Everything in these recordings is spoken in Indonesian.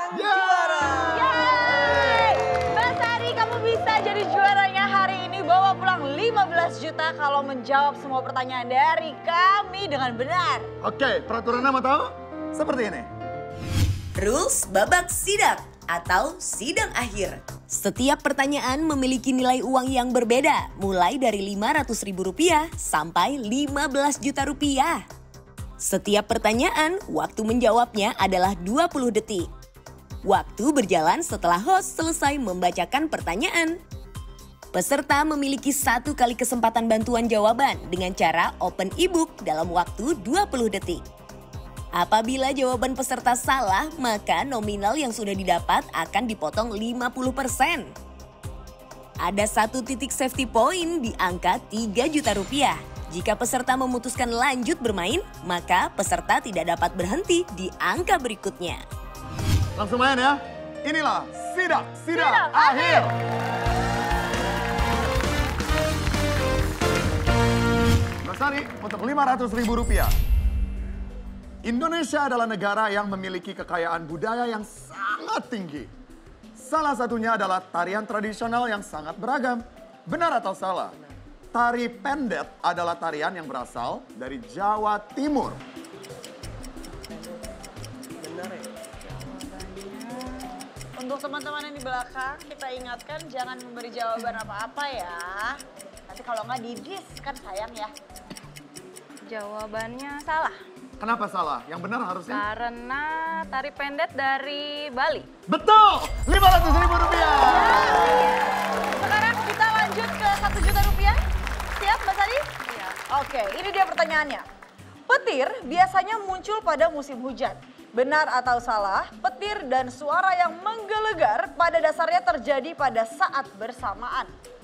juara. Yeay! Mbak Sari, kamu bisa jadi juaranya hari ini. Bawa pulang 15 juta kalau menjawab semua pertanyaan dari kami dengan benar. Oke, peraturannya mau tahu? Seperti ini. Rules babak sidak atau sidang akhir. Setiap pertanyaan memiliki nilai uang yang berbeda, mulai dari Rp500.000 sampai Rp15 juta. Setiap pertanyaan, waktu menjawabnya adalah 20 detik. Waktu berjalan setelah host selesai membacakan pertanyaan. Peserta memiliki 1 kali kesempatan bantuan jawaban dengan cara open ebook dalam waktu 20 detik. Apabila jawaban peserta salah, maka nominal yang sudah didapat akan dipotong 50%. Ada 1 titik safety point di angka Rp3 juta. Jika peserta memutuskan lanjut bermain, maka peserta tidak dapat berhenti di angka berikutnya. Langsung main ya. Inilah sidak akhir. Mbak Sari, untuk Rp500.000. Indonesia adalah negara yang memiliki kekayaan budaya yang sangat tinggi. Salah satunya adalah tarian tradisional yang sangat beragam. Benar atau salah? Tari pendet adalah tarian yang berasal dari Jawa Timur. Benar ya? Untuk teman-teman yang di belakang, kita ingatkan jangan memberi jawaban apa-apa ya. Nanti kalau nggak didis kan sayang ya. Jawabannya salah. Kenapa salah? Yang benar harusnya? Karena tari pendet dari Bali. Betul! Rp500.000. Sekarang kita lanjut ke Rp1 juta. Siap Mbak Sari? Iya. Oke, ini dia pertanyaannya. Petir biasanya muncul pada musim hujan. Benar atau salah, petir dan suara yang menggelegar pada dasarnya terjadi pada saat bersamaan.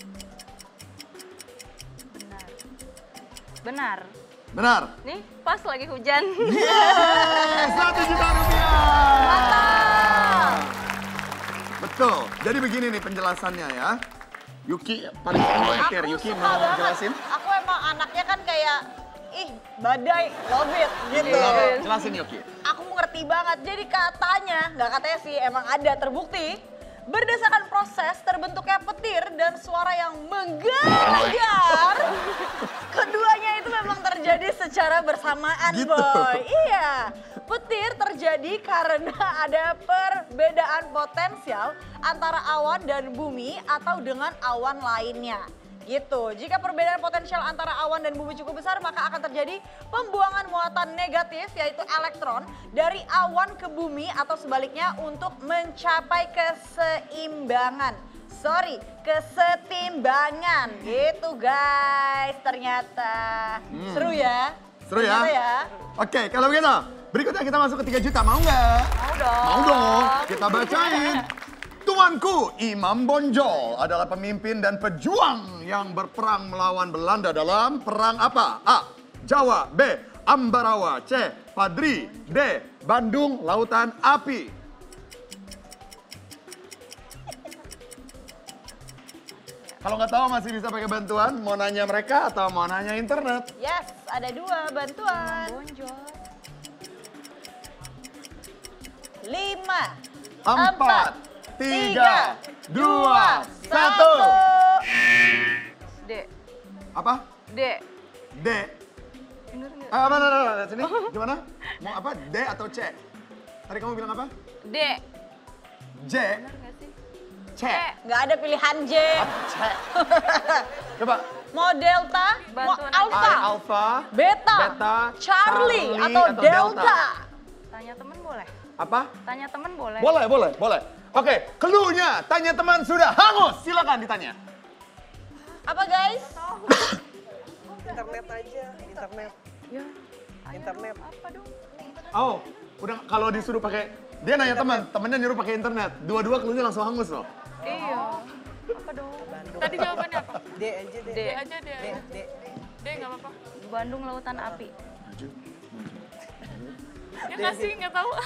Benar. Benar. Nih, pas lagi hujan. Yes! Rp1 juta. Mantap! Betul. Jadi begini nih penjelasannya ya. Yuki paling terakhir. Yuki suka mau banget. jelasin? Aku emang anaknya kan kayak, ih badai, love it gitu. Jelasin Yuki. Aku ngerti banget, jadi katanya, nggak katanya sih emang ada terbukti. Berdasarkan proses terbentuknya petir dan suara yang menggelegar, keduanya itu memang terjadi secara bersamaan, Gitu. Boy. Iya, petir terjadi karena ada perbedaan potensial antara awan dan bumi atau dengan awan lainnya. Gitu, jika perbedaan potensial antara awan dan bumi cukup besar, maka akan terjadi pembuangan muatan negatif yaitu elektron dari awan ke bumi atau sebaliknya untuk mencapai keseimbangan. Kesetimbangan gitu guys ternyata. Seru ya? Seru ya? Ternyata ya. Oke, kalau begitu berikutnya kita masuk ke 3 juta. Mau nggak? Mau dong. Mau dong. Kita bacain. Tuanku Imam Bonjol adalah pemimpin dan pejuang yang berperang melawan Belanda dalam perang apa? A. Jawa. B. Ambarawa. C. Padri. D. Bandung Lautan Api. Kalau nggak tahu masih bisa pakai bantuan, mau nanya mereka atau mau nanya internet? Yes, ada 2 bantuan. Bonjol. 5, 4, 3, 2, 1. D. Apa? D. D. Bener nggak? Lihat sini. Gimana? Mau apa? D atau C? Tadi kamu bilang apa? D. J. Bener nggak sih? C. Nggak ada pilihan J. C. Coba. Mau Delta, mau Bantuan Alpha, I, Alpha, Beta, Beta, Charlie, atau Delta. Tanya temen boleh? Apa? Tanya temen boleh? Boleh. Oke, clue-nya tanya teman sudah hangus. Silakan ditanya. Apa guys? Internet aja, internet. Ya. Internet. Apa dong? Oh, udah kalau disuruh pakai dia nanya temennya nyuruh pakai internet. Dua-dua clue-nya langsung hangus loh. Iya. Apa dong? Tadi jawabannya apa? D aja deh. D. Aja deh. D. D nggak apa-apa. Bandung Lautan Api. Ya nggak sih, nggak tahu.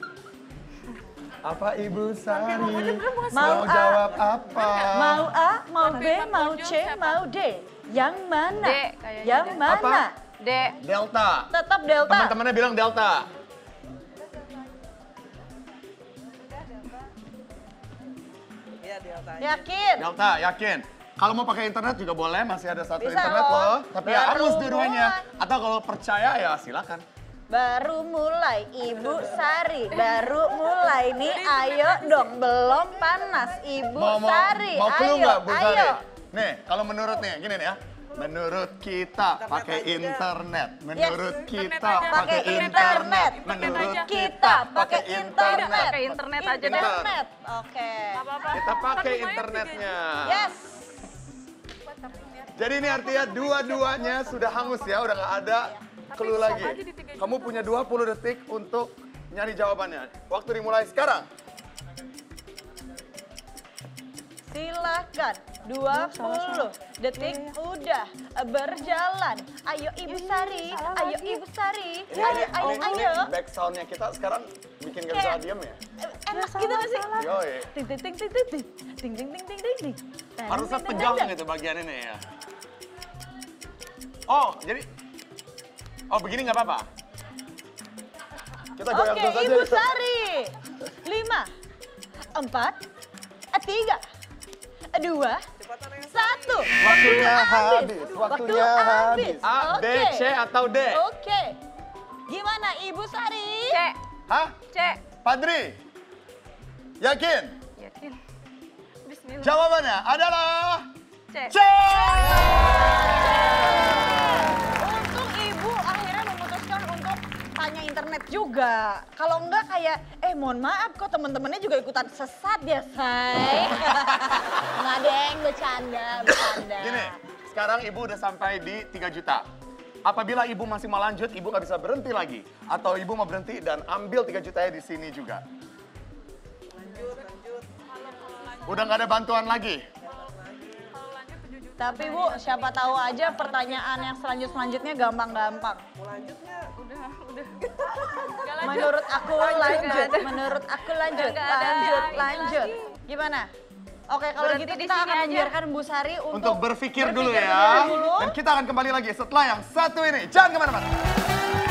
Apa Ibu Sari? Mau A. jawab apa? Mau A, mau B, Tapi mau Bonjol C, siapa? mau D. Yang mana? D kayaknya. Yang D. mana? Apa? D. Delta. Tetap Delta. Teman-temannya bilang Delta. Yakin? Delta, yakin? Kalau mau pakai internet juga boleh, masih ada satu Bisa internet loh. loh. Tapi ya Baru harus dua-duanya. mulai. Atau kalau percaya ya silakan. Baru mulai Ibu Sari, baru mulai nih, ayo dong, belum panas Ibu Sari, mau clue ayo, nggak, Bu Sari? ayo. Nih, kalau menurut nih, gini nih ya. Menurut kita pakai internet. Menurut kita pakai internet. Menurut kita pakai internet. Pakai internet aja deh. Internet, oke. Apa-apa. Kita pakai Kan lumayan internetnya. Yes. Jadi ini artinya dua-duanya sudah hangus ya, udah nggak ada clue aja lagi. di 3 Kamu punya 20 detik untuk nyari jawabannya. Waktu dimulai sekarang. Silahkan, 20 detik udah berjalan. Ayo Ibu Sari, ayo Ibu Sari, ayo. Back soundnya kita sekarang bikin gak bisa diem ya. Enak gitu gak sih? Yoi. Ting ting ting ting ting ting ting ting ting ting ting ting. Harusnya tegang gitu bagian ini ya. Oh, jadi... Oh, begini nggak apa-apa? Kita goyang Oke, terus aja. Ibu Sari. 5, 4, 3, 2, 1. Waktunya habis. Waktunya habis. A, B, Oke. C atau D? Oke. Gimana Ibu Sari? C. Hah? C. Padri? Yakin? Yakin. Bismillah. Jawabannya adalah... C. C! Untung Ibu akhirnya memutuskan untuk tanya internet juga. Kalau enggak kayak, mohon maaf kok temen-temennya juga ikutan sesat ya, say. Nggak deng, bercanda. Gini, sekarang Ibu udah sampai di 3 juta. Apabila Ibu masih mau lanjut, Ibu nggak bisa berhenti lagi. Atau Ibu mau berhenti dan ambil 3 jutanya di sini juga. Udah nggak ada bantuan lagi. Tapi Bu, siapa tahu aja pertanyaan yang selanjutnya gampang-gampang. Udah. Menurut aku lanjut, menurut aku lanjut, Nggak ada lanjut. Gimana? Oke, kalau Berhenti gitu di kita sini akan aja. membiarkan Bu Sari Untuk berpikir dulu berpikir ya. dulu. Dan kita akan kembali lagi setelah yang satu ini. Jangan kemana-mana.